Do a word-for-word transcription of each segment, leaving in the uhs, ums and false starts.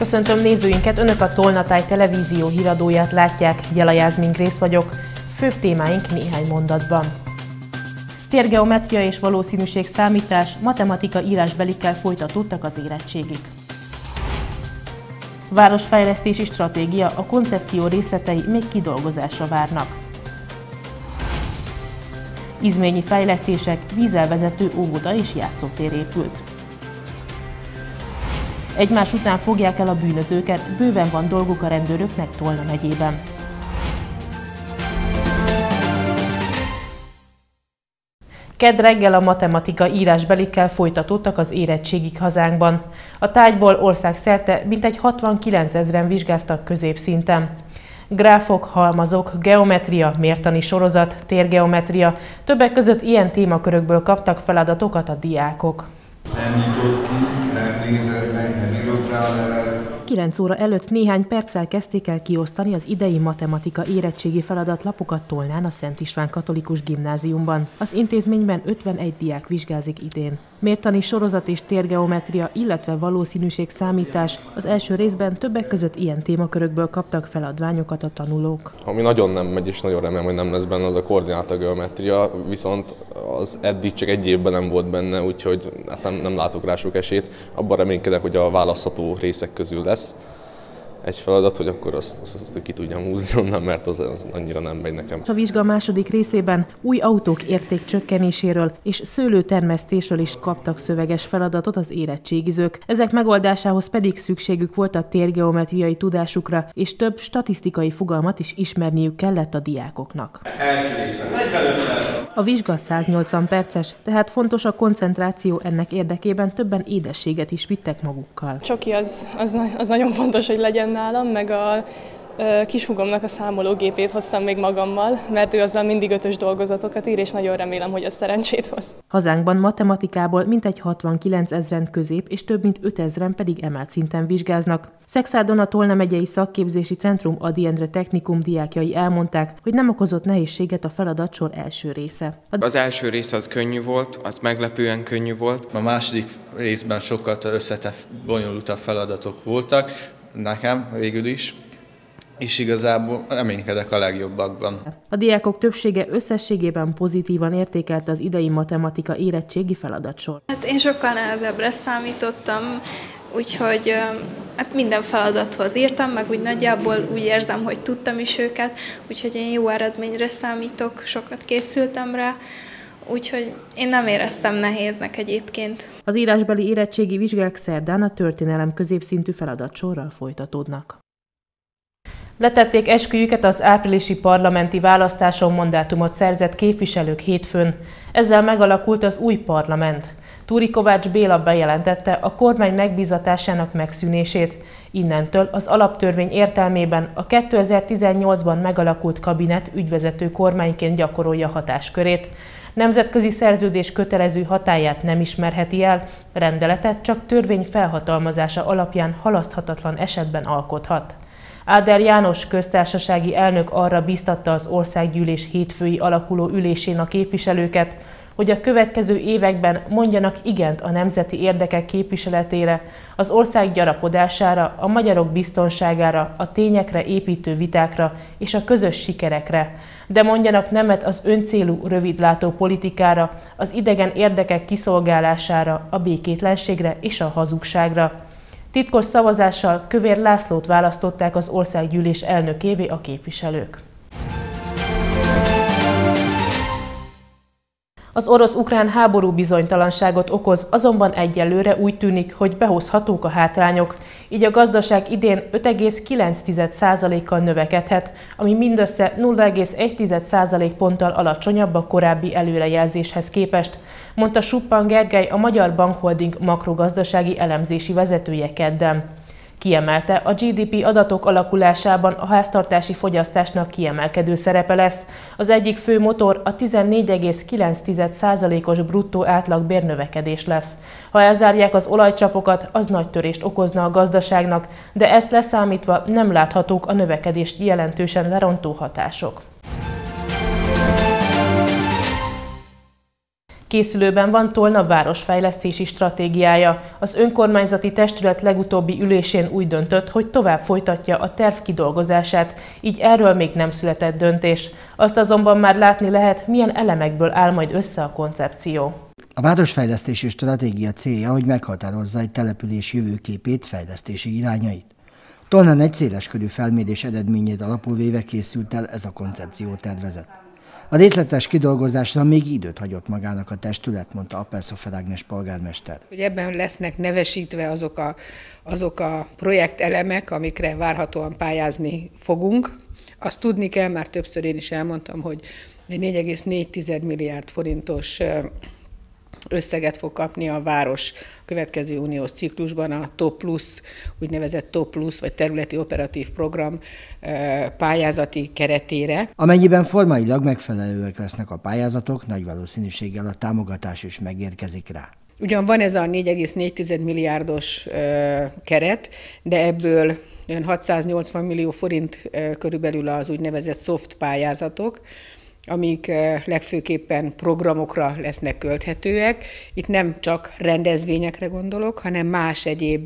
Köszöntöm nézőinket, Önök a Tolnatáj televízió híradóját látják, Jela Jászmin Grész vagyok. Főbb témáink néhány mondatban. Térgeometria és valószínűség számítás, matematika írásbelikkel folytatódtak az érettségik. Városfejlesztési stratégia, a koncepció részletei még kidolgozásra várnak. Izményi fejlesztések, vízzel vezető óvoda és játszótér épült. Egymás után fogják el a bűnözőket, bőven van dolguk a rendőröknek Tolna megyében. Kedd reggel a matematika írásbelikkel folytatódtak az érettségik hazánkban. A tárgyból országszerte mintegy hatvankilencezren vizsgáztak középszinten. Gráfok, halmazok, geometria, mértani sorozat, térgeometria, többek között ilyen témakörökből kaptak feladatokat a diákok. Nem nyitott ki, nem nézett meg, nem írott rá a levelet. kilenc óra előtt néhány perccel kezdték el kiosztani az idei matematika érettségi feladatlapokat Tolnán a Szent István Katolikus Gimnáziumban. Az intézményben ötvenegy diák vizsgázik idén. Mértani sorozat és térgeometria, illetve valószínűségszámítás. Az első részben többek között ilyen témakörökből kaptak feladványokat a tanulók. Ami nagyon nem megy, és nagyon remélem, hogy nem lesz benne, az a koordinátageometria, viszont az eddig csak egy évben nem volt benne, úgyhogy hát nem, nem látok rá sok esélyt. Abban reménykedek, hogy a választható részek közül lesz egy feladat, hogy akkor azt, azt, azt ki tudjam húzni onnan, mert az, az annyira nem megy nekem. A vizsga második részében új autók értékcsökkenéséről és szőlőtermesztésről is kaptak szöveges feladatot az érettségizők. Ezek megoldásához pedig szükségük volt a térgeometriai tudásukra, és több statisztikai fogalmat is ismerniük kellett a diákoknak. A vizsga száznyolcvan perces, tehát fontos a koncentráció, ennek érdekében többen édességet is vittek magukkal. Csoki az, az, az nagyon fontos, hogy legyen nálam, meg a kishúgomnak a számológépét hoztam még magammal, mert ő azzal mindig ötös dolgozatokat ír, és nagyon remélem, hogy az szerencsét hoz. Hazánkban matematikából mintegy hatvankilencezren közép és több mint ötezren pedig emelt szinten vizsgáznak. Szexárdon a Tolna megyei szakképzési centrum Ady Endre technikum diákjai elmondták, hogy nem okozott nehézséget a feladatsor első része. Az első rész az könnyű volt, az meglepően könnyű volt. A második részben sokkal összetett, bonyolultabb feladatok voltak, nekem végül is, és igazából reménykedek a legjobbakban. A diákok többsége összességében pozitívan értékelte az idei matematika érettségi feladatsor. Hát én sokkal nehezebbre számítottam, úgyhogy hát minden feladathoz írtam, meg úgy nagyjából úgy érzem, hogy tudtam is őket, úgyhogy én jó eredményre számítok, sokat készültem rá. Úgyhogy én nem éreztem nehéznek egyébként. Az írásbeli érettségi vizsgák szerdán a történelem középszintű feladatsorral folytatódnak. Letették esküjüket az áprilisi parlamenti választáson mandátumot szerzett képviselők hétfőn. Ezzel megalakult az új parlament. Túri Kovács Béla bejelentette a kormány megbízatásának megszűnését. Innentől az alaptörvény értelmében a kétezer-tizennyolcban megalakult kabinet ügyvezető kormányként gyakorolja hatáskörét. Nemzetközi szerződés kötelező hatályát nem ismerheti el, rendeletet csak törvény felhatalmazása alapján halaszthatatlan esetben alkothat. Áder János köztársasági elnök arra bíztatta az országgyűlés hétfői alakuló ülésén a képviselőket, hogy a következő években mondjanak igent a nemzeti érdekek képviseletére, az ország gyarapodására, a magyarok biztonságára, a tényekre építő vitákra és a közös sikerekre, de mondjanak nemet az öncélú, rövidlátó politikára, az idegen érdekek kiszolgálására, a békétlenségre és a hazugságra. Titkos szavazással Kövér Lászlót választották az országgyűlés elnökévé a képviselők. Az orosz-ukrán háború bizonytalanságot okoz, azonban egyelőre úgy tűnik, hogy behozhatók a hátrányok, így a gazdaság idén öt egész kilenc százalékkal növekedhet, ami mindössze nulla egész egy százalékponttal alacsonyabb a korábbi előrejelzéshez képest, mondta Suppan Gergely, a Magyar Bankholding makrogazdasági elemzési vezetője kedden. Kiemelte, a gé dé pé adatok alakulásában a háztartási fogyasztásnak kiemelkedő szerepe lesz. Az egyik fő motor a tizennégy egész kilenc százalékos bruttó átlagbérnövekedés lesz. Ha elzárják az olajcsapokat, az nagy törést okozna a gazdaságnak, de ezt leszámítva nem láthatók a növekedést jelentősen lerontó hatások. Készülőben van Tolna városfejlesztési stratégiája. Az önkormányzati testület legutóbbi ülésén úgy döntött, hogy tovább folytatja a terv kidolgozását, így erről még nem született döntés. Azt azonban már látni lehet, milyen elemekből áll majd össze a koncepció. A városfejlesztési stratégia célja, hogy meghatározza egy település jövőképét, fejlesztési irányait. Tolnán egy széleskörű felmérés eredményét alapul véve készült el ez a koncepciótervezet. A részletes kidolgozásra még időt hagyott magának a testület, mondta Appelszofer Ágnes polgármester. Hogy ebben lesznek nevesítve azok a, azok a projektelemek, amikre várhatóan pályázni fogunk. Azt tudni kell, már többször én is elmondtam, hogy négy egész négy milliárd forintos összeget fog kapni a város a következő uniós ciklusban a TOP Plus, úgynevezett TOP Plus, vagy területi operatív program pályázati keretére. Amennyiben formailag megfelelőek lesznek a pályázatok, nagy valószínűséggel a támogatás is megérkezik rá. Ugyan van ez a négy egész négy milliárdos keret, de ebből hatszáznyolcvan millió forint körülbelül az úgynevezett soft pályázatok, amik legfőképpen programokra lesznek költhetőek. Itt nem csak rendezvényekre gondolok, hanem más egyéb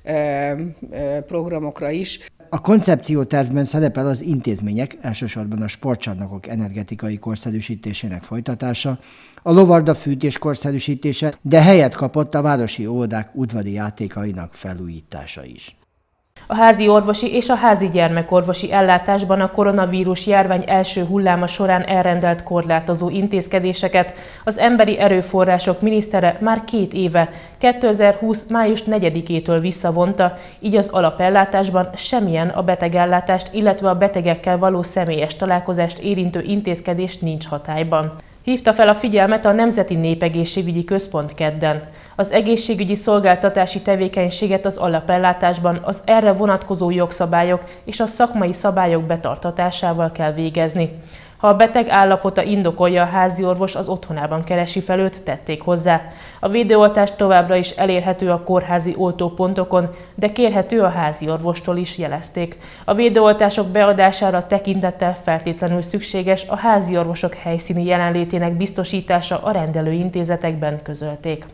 programokra is. A koncepciótervben szerepel az intézmények, elsősorban a sportcsarnokok energetikai korszerűsítésének folytatása, a lovarda fűtés korszerűsítése, de helyet kapott a városi óvodák udvari játékainak felújítása is. A házi orvosi és a házi gyermekorvosi ellátásban a koronavírus járvány első hulláma során elrendelt korlátozó intézkedéseket az emberi erőforrások minisztere már két éve, kétezer-húsz május negyedikétől visszavonta, így az alapellátásban semmilyen a betegellátást, illetve a betegekkel való személyes találkozást érintő intézkedés nincs hatályban. Hívta fel a figyelmet a Nemzeti Népegészségügyi Központ kedden. Az egészségügyi szolgáltatási tevékenységet az alapellátásban az erre vonatkozó jogszabályok és a szakmai szabályok betartatásával kell végezni. Ha a beteg állapota indokolja, a háziorvos az otthonában keresi fel őt, tették hozzá. A védőoltás továbbra is elérhető a kórházi oltópontokon, de kérhető a háziorvostól is, jelezték. A védőoltások beadására tekintettel feltétlenül szükséges a háziorvosok helyszíni jelenlétének biztosítása a rendelőintézetekben, közölték.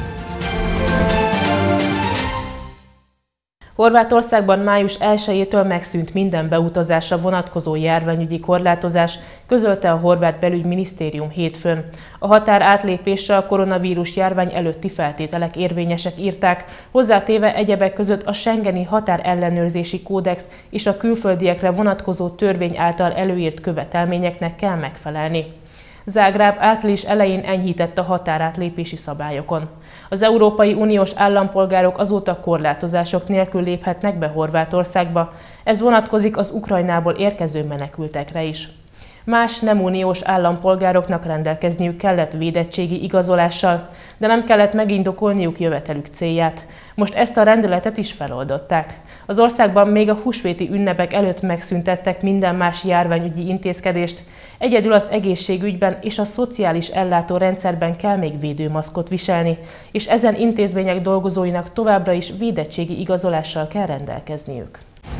Horvátországban május elsejétől megszűnt minden beutazásra vonatkozó járványügyi korlátozás, közölte a horvát belügyminisztérium hétfőn. A határ átlépésre a koronavírus járvány előtti feltételek érvényesek, írták, hozzátéve egyebek között a Schengeni határellenőrzési kódex és a külföldiekre vonatkozó törvény által előírt követelményeknek kell megfelelni. Zágráb április elején enyhített a határátlépési szabályokon. Az Európai Uniós állampolgárok azóta korlátozások nélkül léphetnek be Horvátországba. Ez vonatkozik az Ukrajnából érkező menekültekre is. Más nem uniós állampolgároknak rendelkezniük kellett védettségi igazolással, de nem kellett megindokolniuk jövetelük célját. Most ezt a rendeletet is feloldották. Az országban még a húsvéti ünnepek előtt megszüntettek minden más járványügyi intézkedést, egyedül az egészségügyben és a szociális ellátórendszerben kell még védőmaszkot viselni, és ezen intézmények dolgozóinak továbbra is védettségi igazolással kell rendelkezniük.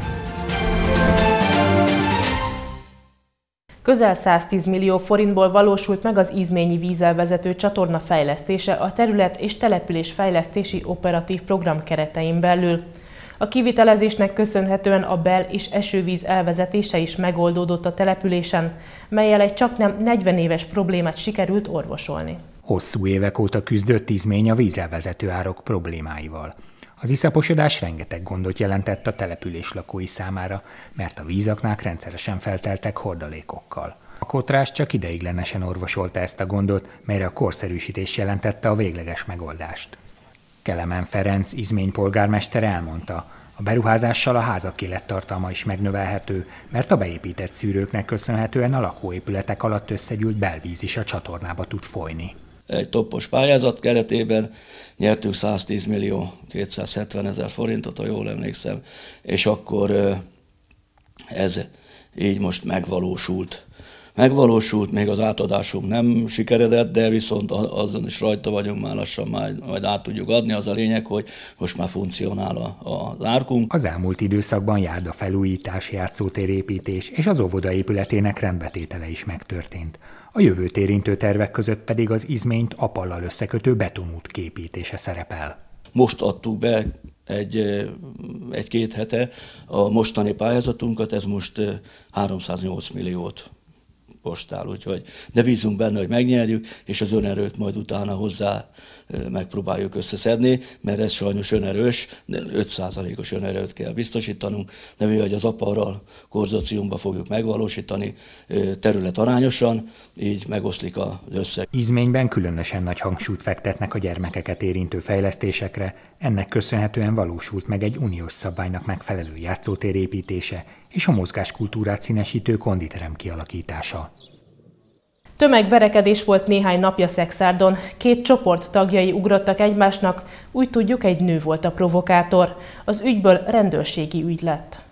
Közel száztíz millió forintból valósult meg az Izményi vízelvezető csatorna fejlesztése a terület- és településfejlesztési operatív program keretein belül. A kivitelezésnek köszönhetően a bel- és esővíz elvezetése is megoldódott a településen, mellyel egy csaknem negyven éves problémát sikerült orvosolni. Hosszú évek óta küzdött Izmény a vízelvezető árok problémáival. Az iszaposodás rengeteg gondot jelentett a település lakói számára, mert a vízaknák rendszeresen felteltek hordalékokkal. A Kotrás csak ideiglenesen orvosolta ezt a gondot, melyre a korszerűsítés jelentette a végleges megoldást. Kelemen Ferenc, Izmény polgármester elmondta, a beruházással a házak élettartalma is megnövelhető, mert a beépített szűrőknek köszönhetően a lakóépületek alatt összegyűlt belvíz is a csatornába tud folyni. Egy toppos pályázat keretében nyertünk száztíz millió kétszázhetven ezer forintot, ha jól emlékszem, és akkor ez így most megvalósult. megvalósult, még az átadásunk nem sikeredett, de viszont azon is rajta vagyunk, már lassan majd, majd át tudjuk adni. Az a lényeg, hogy most már funkcionál az árkunk. Az elmúlt időszakban járda felújítás, játszótérépítés és az óvoda épületének rendbetétele is megtörtént. A jövőt érintő tervek között pedig az Izményt Apallal összekötő betonút képítése szerepel. Most adtuk be egy, egy-két hete a mostani pályázatunkat, ez most háromszáznyolc milliót postál, úgyhogy, de bízunk benne, hogy megnyerjük, és az önerőt majd utána hozzá megpróbáljuk összeszedni, mert ez sajnos önerős, öt százalékos önerőt kell biztosítanunk, de mi, hogy az Apallal konzorciumban fogjuk megvalósítani terület arányosan, így megoszlik az összeg. Izményben különösen nagy hangsúlyt fektetnek a gyermekeket érintő fejlesztésekre, ennek köszönhetően valósult meg egy uniós szabálynak megfelelő játszótér építése és a mozgáskultúrát színesítő konditerem kialakítása. Tömegverekedés volt néhány napja Szekszárdon. Két csoport tagjai ugrottak egymásnak, úgy tudjuk, egy nő volt a provokátor. Az ügyből rendőrségi ügy lett.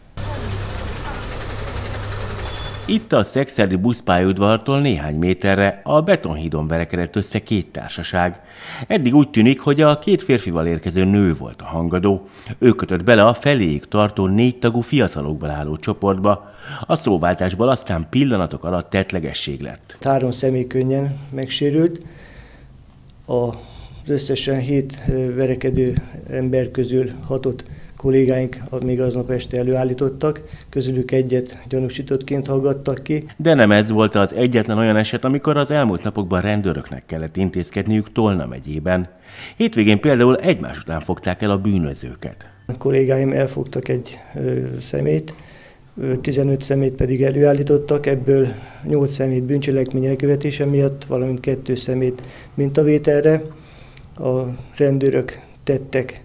Itt a szekszárdi buszpályaudvartól néhány méterre a betonhídon verekedett össze két társaság. Eddig úgy tűnik, hogy a két férfival érkező nő volt a hangadó. Ő kötött bele a feléig tartó négy tagú fiatalokból álló csoportba. A szóváltásból aztán pillanatok alatt tettlegesség lett. Három személy könnyen megsérült. Az összesen hét verekedő ember közül hatot kollégáink még aznap este előállítottak, közülük egyet gyanúsítottként hallgattak ki. De nem ez volt az egyetlen olyan eset, amikor az elmúlt napokban rendőröknek kellett intézkedniük Tolna megyében. Hétvégén például egymás után fogták el a bűnözőket. A kollégáim elfogtak egy ö, szemét, tizenöt szemét pedig előállítottak, ebből nyolc szemét bűncselekmény elkövetése miatt, valamint kettő szemét mintavételre. A rendőrök tettek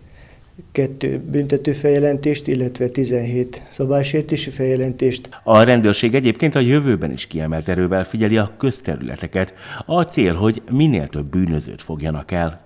kettő büntető feljelentést, illetve tizenhét szabálysértési feljelentést. A rendőrség egyébként a jövőben is kiemelt erővel figyeli a közterületeket. A cél, hogy minél több bűnözőt fogjanak el.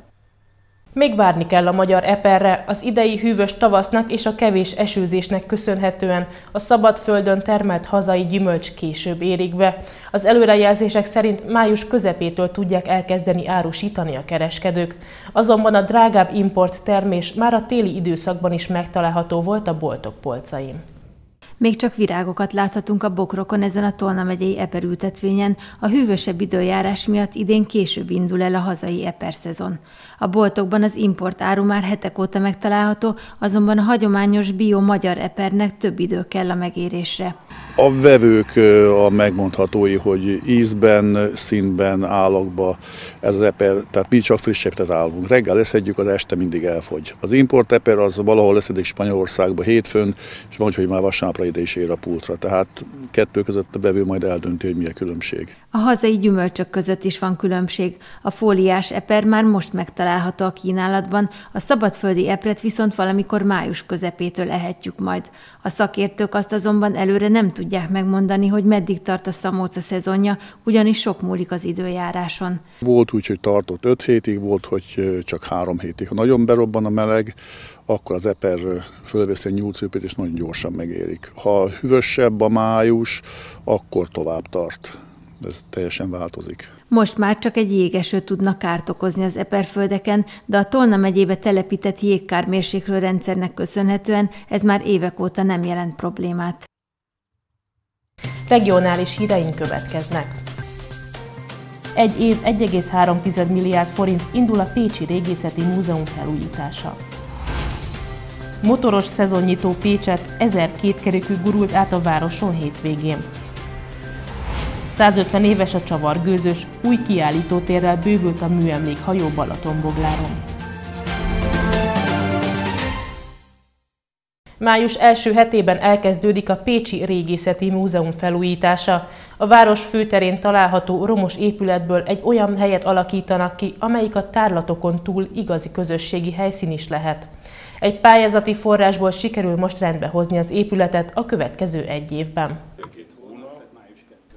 Még várni kell a magyar eperre. Az idei hűvös tavasznak és a kevés esőzésnek köszönhetően a szabadföldön termelt hazai gyümölcs később érik be. Az előrejelzések szerint május közepétől tudják elkezdeni árusítani a kereskedők. Azonban a drágább import termés már a téli időszakban is megtalálható volt a boltok polcain. Még csak virágokat láthatunk a bokrokon ezen a Tolna megyei eperültetvényen. A hűvösebb időjárás miatt idén később indul el a hazai eperszezon. A boltokban az import áru már hetek óta megtalálható, azonban a hagyományos bio-magyar epernek több idő kell a megérésre. A vevők a megmondhatói, hogy ízben, színben, állagban ez az eper, tehát mi csak frissebb állunk. Reggel leszedjük, az este mindig elfogy. Az import eper az valahol leszedik Spanyolországba hétfőn, és van, hogy már vasárnapra ide is ér a pultra. Tehát kettő között a vevő majd eldönti, hogy mi a különbség. A hazai gyümölcsök között is van különbség. A fóliás eper már most megtalálható a kínálatban, a szabadföldi epret viszont valamikor május közepétől ehetjük majd. A szakértők azt azonban előre nem tudják megmondani, hogy meddig tart a szamóca szezonja, ugyanis sok múlik az időjáráson. Volt úgy, hogy tartott öt hétig, volt, hogy csak három hétig. Ha nagyon berobban a meleg, akkor az eper fölveszi a nyúlcőpét, és nagyon gyorsan megérik. Ha hűvösebb a május, akkor tovább tart. Ez teljesen változik. Most már csak egy jégeső tudna kárt okozni az eperföldeken, de a Tolna megyébe telepített jégkármérséklő rendszernek köszönhetően ez már évek óta nem jelent problémát. Regionális híreink következnek. Egy év egy egész három milliárd forint indul a Pécsi Régészeti Múzeum felújítása. Motoros szezonnyitó Pécset, ezer kétkerekű gurult át a városon hétvégén. százötven éves a csavargőzös, új kiállítótérrel bővült a műemlékhajó Balatonbogláron. Május első hetében elkezdődik a Pécsi Régészeti Múzeum felújítása. A város főterén található romos épületből egy olyan helyet alakítanak ki, amelyik a tárlatokon túl igazi közösségi helyszín is lehet. Egy pályázati forrásból sikerül most rendbehozni az épületet a következő egy évben.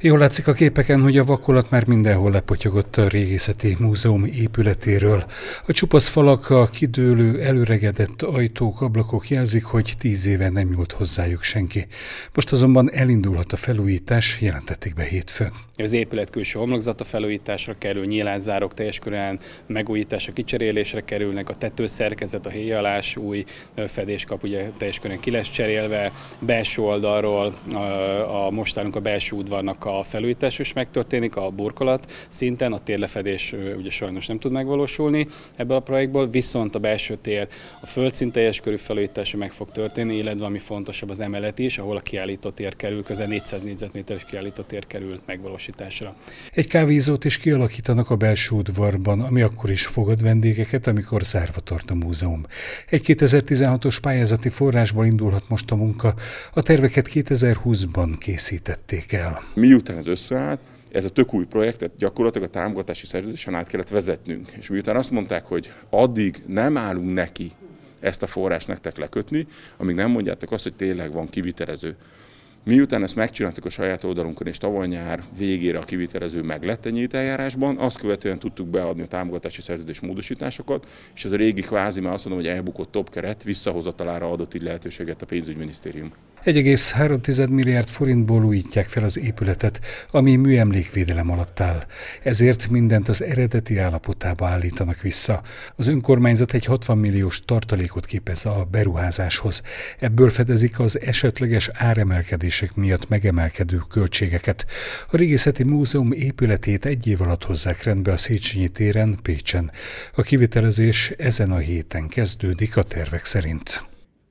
Jól látszik a képeken, hogy a vakolat már mindenhol lepotyogott a Régészeti Múzeum épületéről. A csupasz falak, a kidőlő, előregedett ajtók, ablakok jelzik, hogy tíz éve nem nyúlt hozzájuk senki. Most azonban elindulhat a felújítás, jelentették be hétfőn. Az épület külső homlokzata felújításra kerül, nyílászárók teljes körűen megújításra, kicserélésre kerülnek, a tetőszerkezet, a héjalás, új fedéskap ugye teljes körűen ki lesz cserélve, belső oldalról a, a most állunk a belső udvarnak a felújítás is megtörténik, a burkolat szinten, a térlefedés ugye sajnos nem tud megvalósulni ebből a projektból, viszont a belső tér, a földszint teljes körű felújítása meg fog történni, illetve ami fontosabb az emelet is, ahol a kiállító tér kerül, közel négyszáz négyzetméteres kiállító tér kerül megvalósításra. Egy kávézót is kialakítanak a belső udvarban, ami akkor is fogad vendégeket, amikor zárva tart a múzeum. Egy kétezer-tizenhatos pályázati forrásból indulhat most a munka, a terveket kétezer-húszban készítették el. Miután ez összeállt, ez a tök új projektet gyakorlatilag a támogatási szerződésen át kellett vezetnünk. És miután azt mondták, hogy addig nem állunk neki ezt a forrást nektek lekötni, amíg nem mondjátok azt, hogy tényleg van kivitelező. Miután ezt megcsináltuk a saját oldalunkon, és tavaly nyár végére a kivitelező meglett egy nyílt eljárásban, azt követően tudtuk beadni a támogatási szerződés módosításokat, és ez a régi kvázi, már azt mondom, hogy elbukott top keret visszahozatalára adott így lehetőséget a pénzügyminisztérium. egy egész három milliárd forintból újítják fel az épületet, ami műemlékvédelem alatt áll. Ezért mindent az eredeti állapotába állítanak vissza. Az önkormányzat egy hatvan milliós tartalékot képez a beruházáshoz. Ebből fedezik az esetleges áremelkedések miatt megemelkedő költségeket. A Régészeti Múzeum épületét egy év alatt hozzák rendbe a Széchenyi téren, Pécsen. A kivitelezés ezen a héten kezdődik a tervek szerint.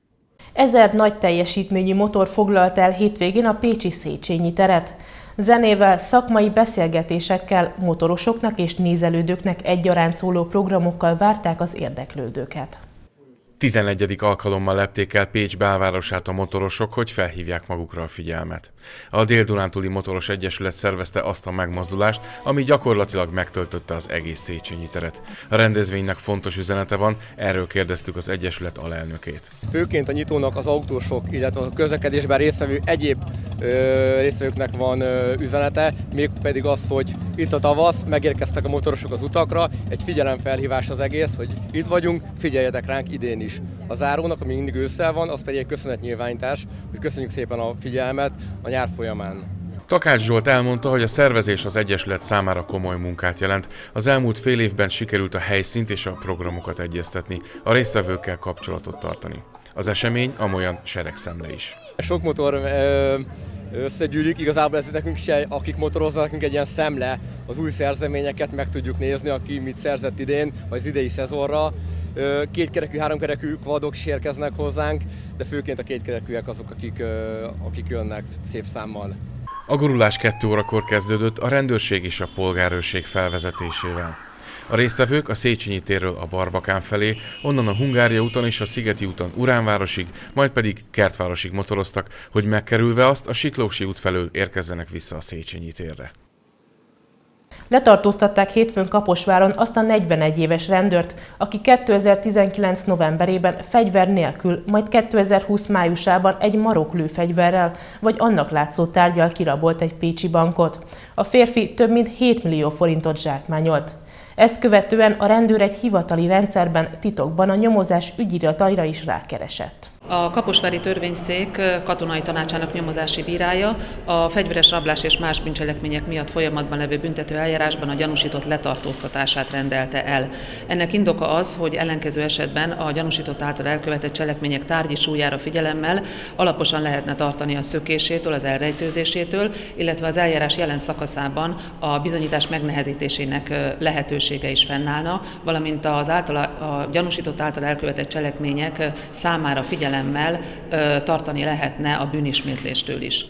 Ezer nagy teljesítményű motor foglalt el hétvégén a pécsi Széchenyi teret. Zenével, szakmai beszélgetésekkel, motorosoknak és nézelődőknek egyaránt szóló programokkal várták az érdeklődőket. tizenegyedik alkalommal lepték el Pécs belvárosát a motorosok, hogy felhívják magukra a figyelmet. A Dél-Dunántúli Motoros Egyesület szervezte azt a megmozdulást, ami gyakorlatilag megtöltötte az egész Széchenyi teret. A rendezvénynek fontos üzenete van, erről kérdeztük az Egyesület alelnökét. Főként a nyitónak az autósok, illetve a közlekedésben résztvevő egyéb ö, résztvevőknek van ö, üzenete, mégpedig az, hogy itt a tavasz, megérkeztek a motorosok az utakra, egy figyelemfelhívás az egész, hogy itt vagyunk, figyeljetek ránk idén is. A zárónak, ami mindig ősszel van, az pedig egy köszönetnyilvánítás, hogy köszönjük szépen a figyelmet a nyár folyamán. Takács Zsolt elmondta, hogy a szervezés az Egyesület számára komoly munkát jelent. Az elmúlt fél évben sikerült a helyszínt és a programokat egyeztetni, a résztvevőkkel kapcsolatot tartani. Az esemény amolyan seregszemle is. Sok motor összegyűlik, igazából ez nekünk se, akik motoroznak, nekünk egy ilyen szemle, az új szerzeményeket meg tudjuk nézni, aki mit szerzett idén, vagy az idei szezonra. Kétkerekű, háromkerekű kvadok is érkeznek hozzánk, de főként a kétkerekűek azok, akik, akik jönnek szép számmal. A gurulás kettő órakor kezdődött a rendőrség és a polgárőrség felvezetésével. A résztvevők a Széchenyi térről a Barbakán felé, onnan a Hungária úton és a Szigeti úton Uránvárosig, majd pedig Kertvárosig motoroztak, hogy megkerülve azt a Siklósi út felől érkezzenek vissza a Széchenyi térre. Letartóztatták hétfőn Kaposváron azt a negyvenegy éves rendőrt, aki kétezer-tizenkilenc novemberében fegyver nélkül, majd kétezer-húsz májusában egy maroklőfegyverrel vagy annak látszó tárggyal kirabolt egy pécsi bankot. A férfi több mint hét millió forintot zsákmányolt. Ezt követően a rendőr egy hivatali rendszerben titokban a nyomozás ügyirataira is rákeresett. A kaposvári törvényszék katonai tanácsának nyomozási bírája a fegyveres rablás és más bűncselekmények miatt folyamatban levő büntető eljárásban a gyanúsított letartóztatását rendelte el. Ennek indoka az, hogy ellenkező esetben a gyanúsított által elkövetett cselekmények tárgyi súlyára figyelemmel alaposan lehetne tartani a szökésétől, az elrejtőzésétől, illetve az eljárás jelen szakaszában a bizonyítás megnehezítésének lehetősége is fennállna, valamint az által, a gyanúsított által elkövetett cselekmények számára figyelemmel tartani lehetne a bűnismétléstől is.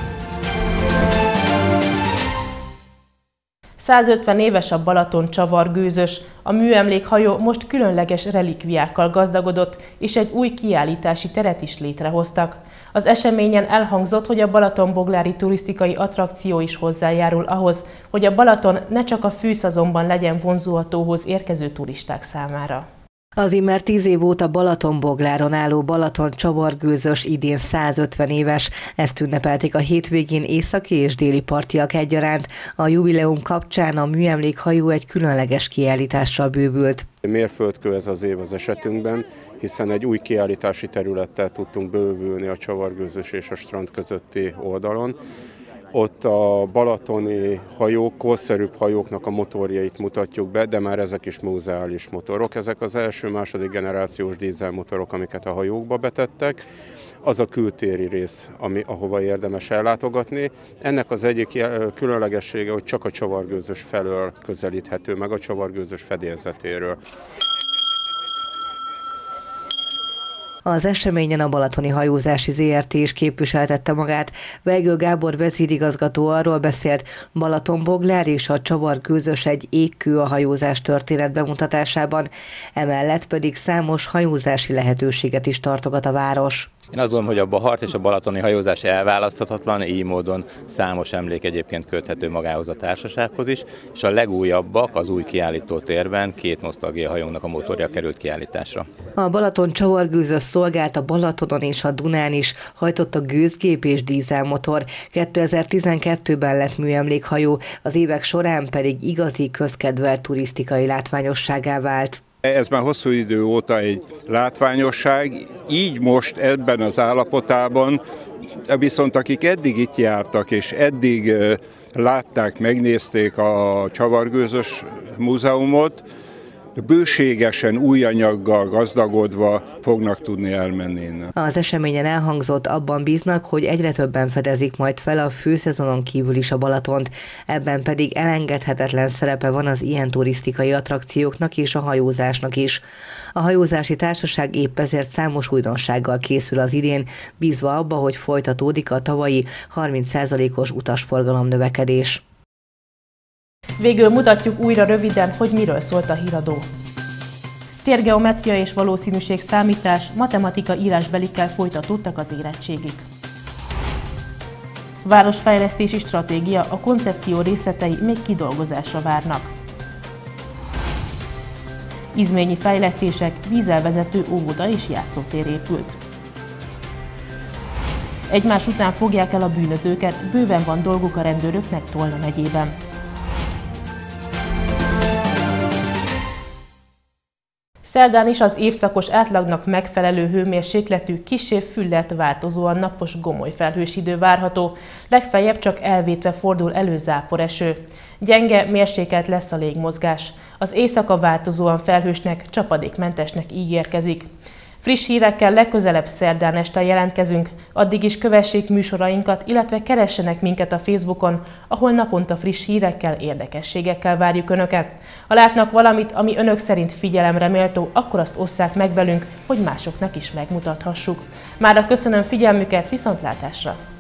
százötven éves a Balaton csavargőzös. A műemlékhajó most különleges relikviákkal gazdagodott, és egy új kiállítási teret is létrehoztak. Az eseményen elhangzott, hogy a balatonboglári turisztikai attrakció is hozzájárul ahhoz, hogy a Balaton ne csak a fűszezonban legyen vonzó a tóhoz érkező turisták számára. Az immár tíz év óta Balatonbogláron álló Balaton-csavargőzös idén százötven éves. Ezt ünnepelték a hétvégén északi és déli partiak egyaránt. A jubileum kapcsán a műemlékhajó egy különleges kiállítással bővült. Mérföldkő ez az év az esetünkben, hiszen egy új kiállítási területtel tudtunk bővülni a csavargőzös és a strand közötti oldalon. Ott a balatoni hajók, korszerűbb hajóknak a motorjait mutatjuk be, de már ezek is múzeális motorok. Ezek az első-második generációs dízelmotorok, amiket a hajókba betettek. Az a kültéri rész, ami, ahova érdemes ellátogatni. Ennek az egyik különlegessége, hogy csak a csavargőzös felől közelíthető meg, a csavargőzös fedélzetéről. Az eseményen a Balatoni Hajózási zé er té is képviseltette magát. Weigl Gábor vezérigazgató arról beszélt, Balatonboglár és a csavargőzös egy égkő a hajózás történet bemutatásában, emellett pedig számos hajózási lehetőséget is tartogat a város. Én azt gondolom, hogy a Bahart és a balatoni hajózás elválaszthatatlan, így módon számos emlék egyébként köthető magához a társasághoz is, és a legújabbak az új kiállító térben két nosztalgiahajónak a motorja került kiállításra. A Balaton csavargőzös szolgált a Balatonon és a Dunán is, hajtott a gőzgép és dízelmotor. kétezer-tizenkettőben lett műemlékhajó, az évek során pedig igazi közkedvelt turisztikai látványosságá vált. Ez már hosszú idő óta egy látványosság, így most ebben az állapotában, viszont akik eddig itt jártak és eddig látták, megnézték a csavargőzös múzeumot, bőségesen új anyaggal gazdagodva fognak tudni elmenni innen. Az eseményen elhangzott, abban bíznak, hogy egyre többen fedezik majd fel a főszezonon kívül is a Balatont, ebben pedig elengedhetetlen szerepe van az ilyen turisztikai attrakcióknak és a hajózásnak is. A hajózási társaság épp ezért számos újdonsággal készül az idén, bízva abba, hogy folytatódik a tavalyi harminc százalékos utasforgalom növekedés. Végül mutatjuk újra röviden, hogy miről szólt a híradó. Térgeometria és valószínűség számítás, matematika írásbelikkel folytatódtak az érettségik. Városfejlesztési stratégia, a koncepció részletei még kidolgozásra várnak. Izményi fejlesztések, vízelvezető óvoda és játszótér épült. Egymás után fogják el a bűnözőket, bőven van dolguk a rendőröknek Tolna megyében. Szerdán is az évszakos átlagnak megfelelő hőmérsékletű, kissé füllett, változóan napos, gomoly felhős idő várható, legfeljebb csak elvétve fordul elő záporeső. Gyenge, mérsékelt lesz a légmozgás. Az éjszaka változóan felhősnek, csapadékmentesnek ígérkezik. Friss hírekkel legközelebb szerdán este jelentkezünk, addig is kövessék műsorainkat, illetve keressenek minket a Facebookon, ahol naponta friss hírekkel, érdekességekkel várjuk Önöket. Ha látnak valamit, ami Önök szerint figyelemre méltó, akkor azt osszák meg velünk, hogy másoknak is megmutathassuk. Mára köszönöm figyelmüket, viszontlátásra!